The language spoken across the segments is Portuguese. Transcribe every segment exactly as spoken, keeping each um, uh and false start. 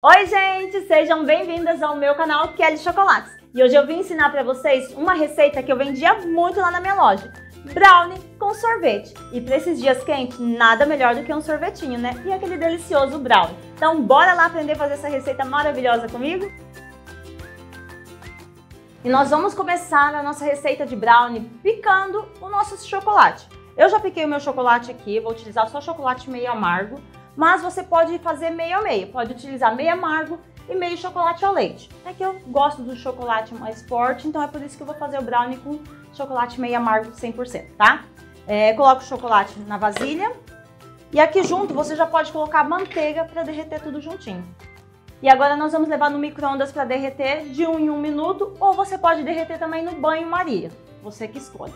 Oi gente, sejam bem-vindas ao meu canal Kelly Chocolates. E hoje eu vim ensinar para vocês uma receita que eu vendia muito lá na minha loja. Brownie com sorvete. E para esses dias quentes, nada melhor do que um sorvetinho, né? E aquele delicioso brownie. Então bora lá aprender a fazer essa receita maravilhosa comigo? E nós vamos começar a nossa receita de brownie picando o nosso chocolate. Eu já piquei o meu chocolate aqui, vou utilizar só chocolate meio amargo. Mas você pode fazer meio a meio, pode utilizar meio amargo e meio chocolate ao leite. É que eu gosto do chocolate mais forte, então é por isso que eu vou fazer o brownie com chocolate meio amargo cem por cento, tá? É, coloco o chocolate na vasilha e aqui junto você já pode colocar manteiga para derreter tudo juntinho. E agora nós vamos levar no micro-ondas para derreter de um em um minuto, ou você pode derreter também no banho-maria, você que escolhe.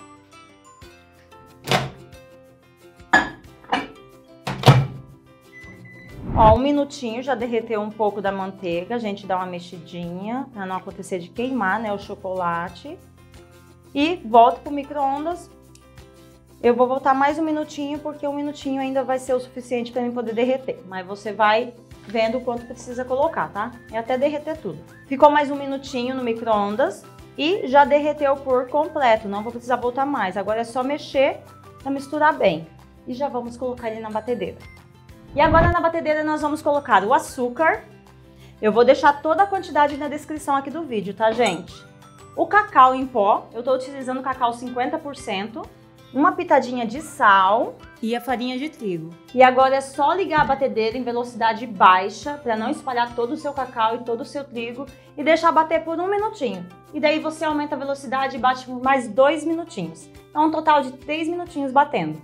Ó, um minutinho, já derreteu um pouco da manteiga, a gente dá uma mexidinha para não acontecer de queimar, né, o chocolate. E volto pro micro-ondas. Eu vou voltar mais um minutinho, porque um minutinho ainda vai ser o suficiente para mim poder derreter. Mas você vai vendo o quanto precisa colocar, tá? É até derreter tudo. Ficou mais um minutinho no micro-ondas e já derreteu por completo, não vou precisar voltar mais. Agora é só mexer para misturar bem. E já vamos colocar ele na batedeira. E agora na batedeira nós vamos colocar o açúcar. Eu vou deixar toda a quantidade na descrição aqui do vídeo, tá, gente? O cacau em pó, eu tô utilizando cacau cinquenta por cento, uma pitadinha de sal e a farinha de trigo. E agora é só ligar a batedeira em velocidade baixa para não espalhar todo o seu cacau e todo o seu trigo e deixar bater por um minutinho. E daí você aumenta a velocidade e bate por mais dois minutinhos. Então um total de três minutinhos batendo.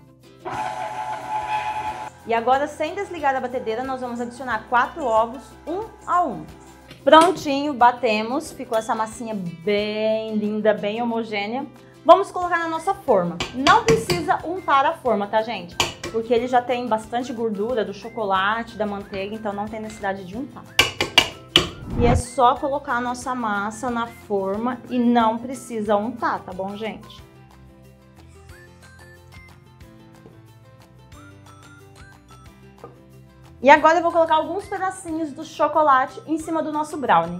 E agora, sem desligar a batedeira, nós vamos adicionar quatro ovos, um a um. Prontinho, batemos. Ficou essa massinha bem linda, bem homogênea. Vamos colocar na nossa forma. Não precisa untar a forma, tá, gente? Porque ele já tem bastante gordura do chocolate, da manteiga, então não tem necessidade de untar. E é só colocar a nossa massa na forma e não precisa untar, tá bom, gente? E agora eu vou colocar alguns pedacinhos do chocolate em cima do nosso brownie.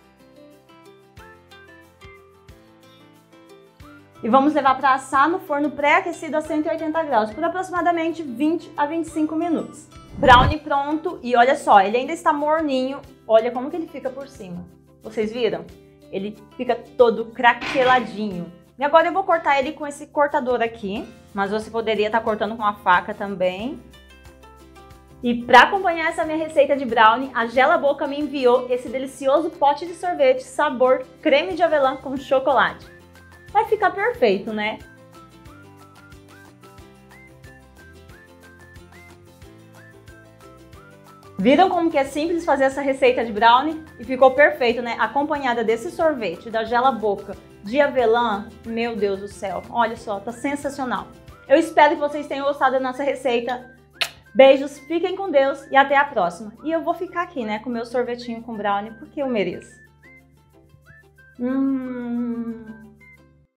E vamos levar para assar no forno pré-aquecido a cento e oitenta graus por aproximadamente vinte a vinte e cinco minutos. Brownie pronto e olha só, ele ainda está morninho. Olha como que ele fica por cima. Vocês viram? Ele fica todo craqueladinho. E agora eu vou cortar ele com esse cortador aqui, mas você poderia estar cortando com a faca também. E para acompanhar essa minha receita de brownie, a Gela Boca me enviou esse delicioso pote de sorvete sabor creme de avelã com chocolate. Vai ficar perfeito, né? Viram como que é simples fazer essa receita de brownie? E ficou perfeito, né? Acompanhada desse sorvete da Gela Boca de avelã, meu Deus do céu. Olha só, tá sensacional. Eu espero que vocês tenham gostado da nossa receita. Beijos, fiquem com Deus e até a próxima. E eu vou ficar aqui, né, com meu sorvetinho com brownie, porque eu mereço. Hum...